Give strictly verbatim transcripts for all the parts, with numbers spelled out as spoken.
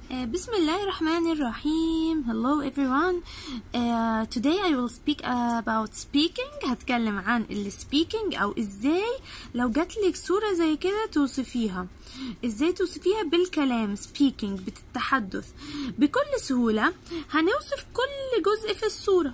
بسم الله الرحمن الرحيم. Hello everyone. Uh, today I will speak about speaking. هتكلم عن ال speaking أو إزاي لو جاتلك صورة زي كده توصفيها، إزاي توصفيها بالكلام speaking بالتحدث بكل سهولة. هنوصف كل جزء في الصورة.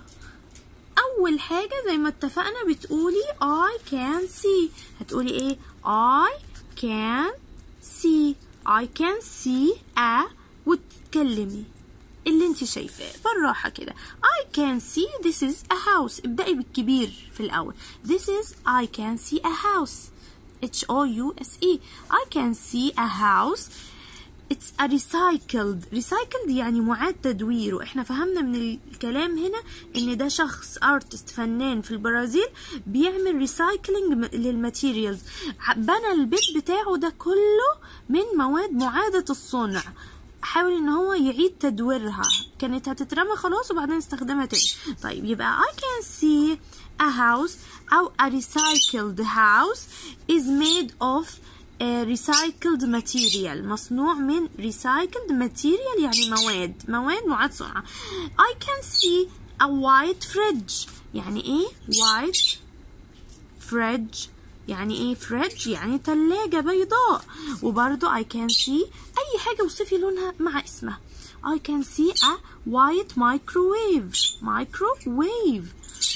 أول حاجة زي ما اتفقنا بتقولي I can see. هتقولي إيه؟ I can see. I can see a وتتكلمي اللي انت شايفاه بالراحة كده. I can see this is a house. ابدأي بالكبير في الأول. This is I can see a house. H O U S E. I can see a house. It's a recycled. recycled يعني معاد تدويره. احنا فهمنا من الكلام هنا ان ده شخص artist فنان في البرازيل بيعمل recycling للماتيريالز. بنى البيت بتاعه ده كله من مواد معادة الصنع. حاول ان هو يعيد تدويرها، كانت هتترمى خلاص وبعدين استخدمها تاني. طيب يبقى I can see a house او a recycled house is made of a recycled material. مصنوع من recycled material يعني مواد مواد معاد صنعها. I can see a white fridge. يعني ايه white fridge؟ يعني ايه فريدج؟ يعني تلاجة بيضاء. وبرضو I can see اي حاجة وصفي لونها مع اسمها. I can see a white microwave. microwave.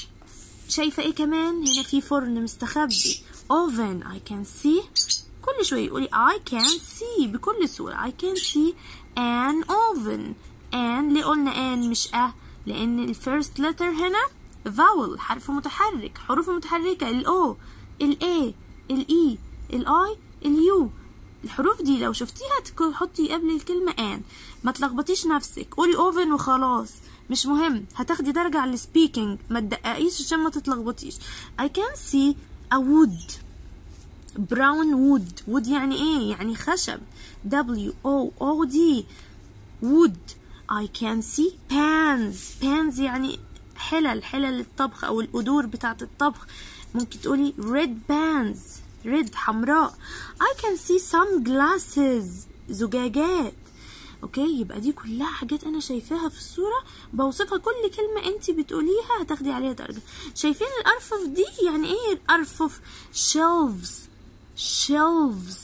شايفة ايه كمان؟ هنا في فرن مستخبي oven. I can see. كل شوية يقولي I can see بكل سهولة. I can see an oven. an ليه قلنا an مش ا؟ لان الفيرست letter هنا vowel حرف متحرك. حروف متحركة ال O ال A ال E ال I ال U. الحروف دي لو شفتيها تحطي قبل الكلمة an. ما تلخبطيش نفسك، قولي oven وخلاص مش مهم، هتاخدي درجة على السبيكينج. ما تدققيش عشان ما تتلخبطيش. I can see a wood. brown wood. wood يعني ايه؟ يعني خشب. W O O D wood. I can see pans. pans يعني حلل حلل الطبخ او القدور بتاعة الطبخ. ممكن تقولي red pans. red حمراء. I can see some glasses. زجاجات. اوكي، يبقى دي كلها حاجات انا شايفاها في الصورة بوصفها. كل كلمة انت بتقوليها هتاخدي عليها درجة. شايفين الارفف دي؟ يعني ايه الارفف؟ shelves. shelves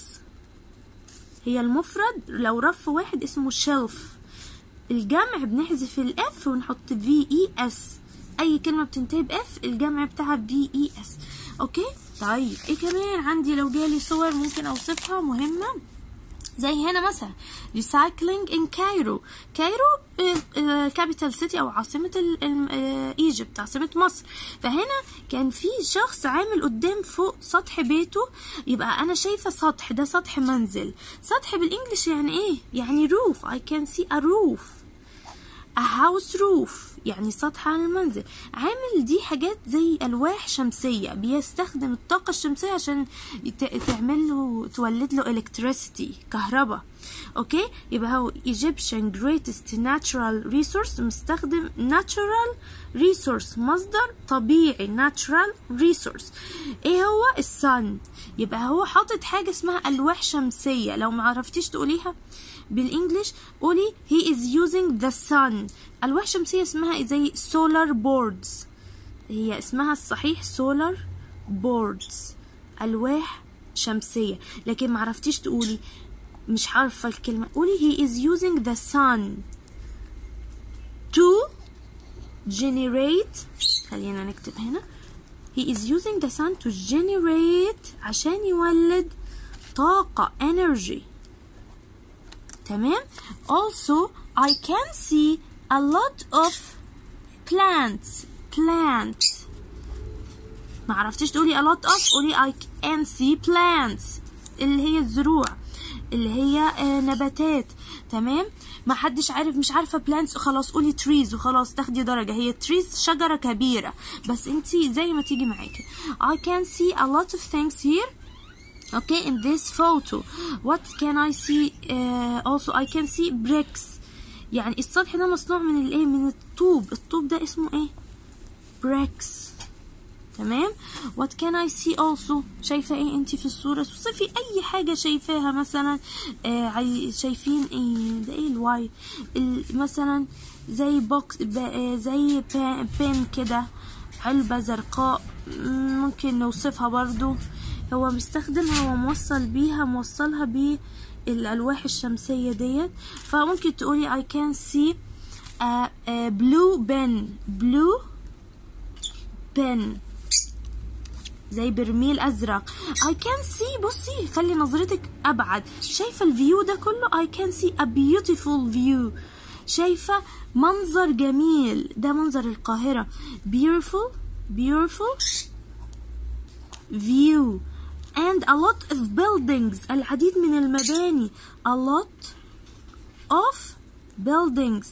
هي المفرد. لو رف واحد اسمه shelf. الجمع بنحذف الاف ونحط في اي اس. اي كلمة بتنتهي باف الجمع بتاعها بي اي اس. اوكي. طيب ايه كمان عندي؟ لو جالي صور ممكن اوصفها مهمة زي هنا مثلا recycling in Cairo. كايرو كابيتال سيتي او عاصمة ايجيبت، عاصمة مصر. فهنا كان في شخص عامل قدام فوق سطح بيته. يبقى انا شايفة سطح، ده سطح منزل. سطح بالانجلش يعني ايه؟ يعني roof. I can see a roof. a house roof يعني سطح على المنزل. عامل دي حاجات زي ألواح شمسية، بيستخدم الطاقة الشمسية عشان تعمل له تولد له electricity كهرباء. اوكي، يبقى هو Egyptian greatest natural resource. مستخدم natural resource مصدر طبيعي natural resource. ايه هو؟ السن. يبقى هو حاطط حاجة اسمها ألواح شمسية. لو ما عرفتيش تقوليها بالانجلش قولي he is using the sun. ألواح شمسية اسمها زي solar boards. هي اسمها الصحيح solar boards. ألواح شمسية. لكن ما عرفتيش تقولي، مش عارفة الكلمة، قولي he is using the sun to generate. خلينا نكتب هنا he is using the sun to generate عشان يولد طاقة energy. تمام. also I can see a lot of plants. plants ما عرفتيش تقولي a lot of قولي I can see plants اللي هي الزروع، اللي هي آه نباتات. تمام. ما حدش عارف، مش عارفة plants خلاص قولي trees وخلاص تاخدي درجة. هي trees شجرة كبيرة بس انتي زي ما تيجي معاكي. I can see a lot of things here. Okay, in this photo what can I see? uh, also I can see bricks. يعني السطح ده مصنوع من الايه؟ من الطوب. الطوب ده اسمه ايه؟ bricks. تمام. what can I see also، شايفة ايه انتي في الصورة؟ توصفي اي حاجة شايفاها. مثلا آه شايفين ايه ده؟ ايه الواي مثلا؟ زي بوكس آه زي بين كده، علبة زرقاء، ممكن نوصفها برضو. هو مستخدمها وموصل بيها موصلها بالألواح الشمسية ديت، فممكن تقولي I can see a, a blue pen blue pen زي برميل أزرق. I can see، بصي خلي نظرتك أبعد، شايفة الفيو ده كله؟ I can see a beautiful view، شايفة منظر جميل، ده منظر القاهرة. beautiful beautiful view and a lot of buildings، العديد من المباني. a lot of buildings،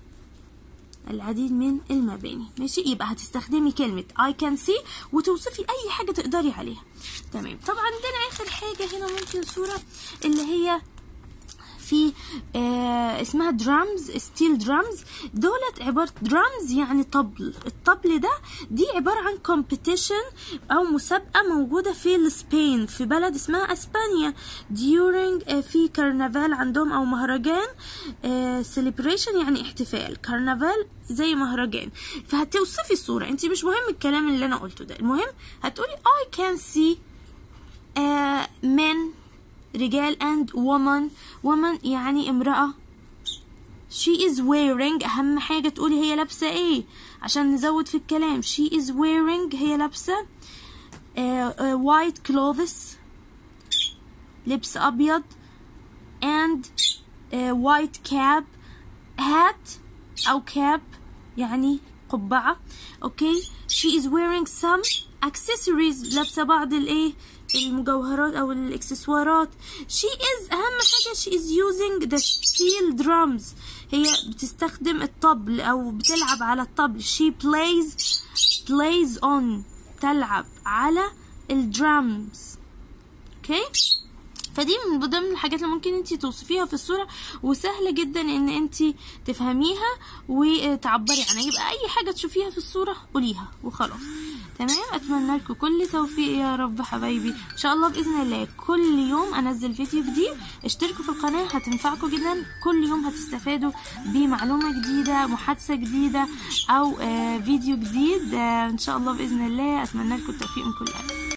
العديد من المباني. ماشي، يبقى هتستخدمي كلمة I can see وتوصفي أي حاجة تقدري عليها. تمام. طبعا عندنا آخر حاجة هنا ممكن صورة اللي هي في آه اسمها درامز، ستيل درامز. دولت عبارة درامز يعني طبل. الطبل ده دي عبارة عن كومبيتيشن أو مسابقة موجودة في السبين، في بلد اسمها اسبانيا. during آه في كرنفال عندهم أو مهرجان. آه celebration يعني احتفال، كرنفال زي مهرجان. فهتوصفي الصورة، انت مش مهم الكلام اللي أنا قلته ده، المهم هتقولي I can see آه men رجال and woman woman يعني امرأة. she is wearing، أهم حاجة تقولي هي لابسة ايه عشان نزود في الكلام. she is wearing هي لابسة uh, uh, white clothes لبس أبيض and uh, white cap hat أو cap يعني قبعة. اوكي. she is wearing some accessories، لابسة بعض الايه المجوهرات او الاكسسوارات. she is اهم حاجة she is using the steel drums، هي بتستخدم الطبل او بتلعب على الطبل. she plays plays on، تلعب على الدرامز. اوكي. فدي من ضمن الحاجات اللي ممكن انتي توصفيها في الصورة، وسهلة جدا ان انتي تفهميها وتعبري عنها. يبقى اي حاجة تشوفيها في الصورة قوليها وخلاص. تمام. اتمنى لكم كل توفيق يا رب حبايبي. ان شاء الله باذن الله كل يوم انزل فيديو جديد. اشتركوا في القناه هتنفعكم جدا، كل يوم هتستفادوا بمعلومه جديده، محادثه جديده او آه فيديو جديد. آه ان شاء الله باذن الله. اتمنى لكم التوفيق من كل قلب.